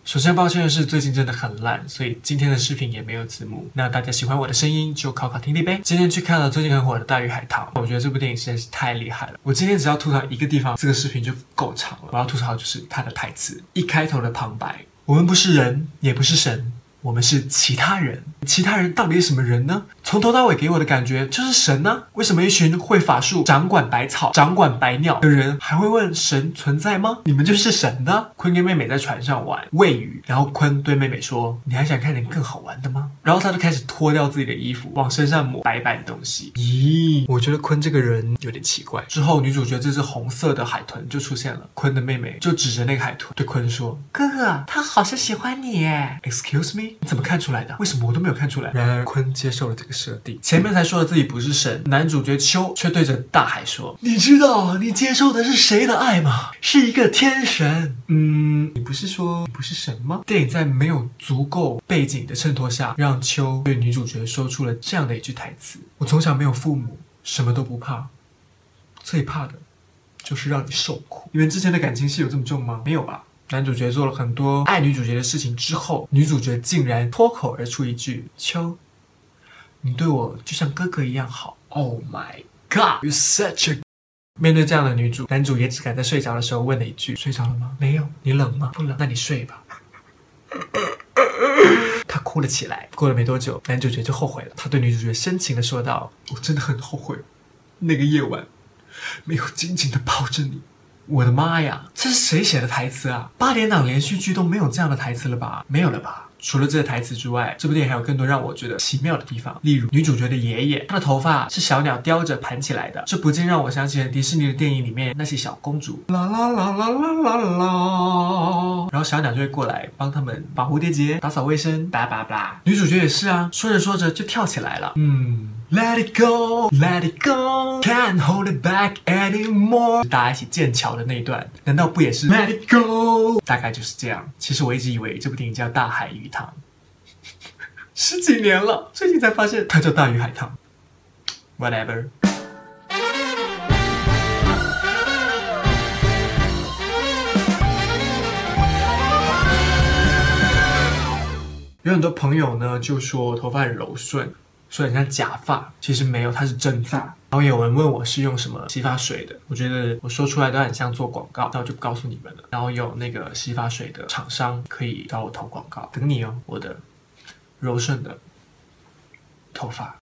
首先抱歉的是，最近真的很烂，所以今天的视频也没有字幕。那大家喜欢我的声音就考考听力呗。今天去看了最近很火的《大鱼海棠》，我觉得这部电影实在是太厉害了。我今天只要吐槽一个地方，这个视频就够长了。我要吐槽的就是它的台词，一开头的旁白：我们不是人，也不是神。我们是其他人，其他人到底是什么人呢？从头到尾给我的感觉就是神呢、为什么一群会法术、掌管百草、掌管百鸟的人还会问神存在吗？你们就是神呢？坤跟妹妹在船上玩喂鱼，然后坤对妹妹说：“你还想看点更好玩的吗？”然后他就开始脱掉自己的衣服，往身上抹白白的东西。咦，我觉得坤这个人有点奇怪。之后女主角这只红色的海豚就出现了，坤的妹妹就指着那个海豚对坤说：“哥哥，他好像喜欢你耶。” Excuse me？你怎么看出来的？为什么我都没有看出来？然而坤接受了这个设定。前面才说了自己不是神，男主角秋却对着大海说：“你知道你接受的是谁的爱吗？是一个天神。”你不是说你不是神吗？电影在没有足够背景的衬托下，让秋对女主角说出了这样的一句台词：“我从小没有父母，什么都不怕，最怕的就是让你受苦。”你们之前的感情戏有这么重吗？没有吧？男主角做了很多爱女主角的事情之后，女主角竟然脱口而出一句：“秋，你对我就像哥哥一样好。” Oh my god, you're such a…… 面对这样的女主，男主也只敢在睡着的时候问了一句：“睡着了吗？没有。你冷吗？不冷。那你睡吧。”他哭了起来。过了没多久，男主角就后悔了。他对女主角深情的说道：“我真的很后悔，那个夜晚没有紧紧的抱着你。”我的妈呀，这是谁写的台词啊？8点档连续剧都没有这样的台词了吧？没有了吧？除了这个台词之外，这部电影还有更多让我觉得奇妙的地方。例如女主角的爷爷，他的头发是小鸟叼着盘起来的，这不禁让我想起了迪士尼的电影里面那些小公主，啦啦啦啦啦啦啦，然后小鸟就会过来帮他们绑蝴蝶结、打扫卫生，叭叭叭。女主角也是啊，说着说着就跳起来了。Let it go, let it go, can't hold it back anymore。大家一起建桥的那一段，难道不也是 Let it go？ 大概就是这样。其实我一直以为这部电影叫《大海鱼塘》，10几年了，最近才发现它叫《大鱼海棠》。Whatever。有很多朋友呢就说我头发很柔顺。说很像假发，其实没有，它是真发。然后有人问我是用什么洗发水的，我觉得我说出来都很像做广告，那我就告诉你们了。然后有那个洗发水的厂商可以找我投广告，等你哦，我的柔顺的头发。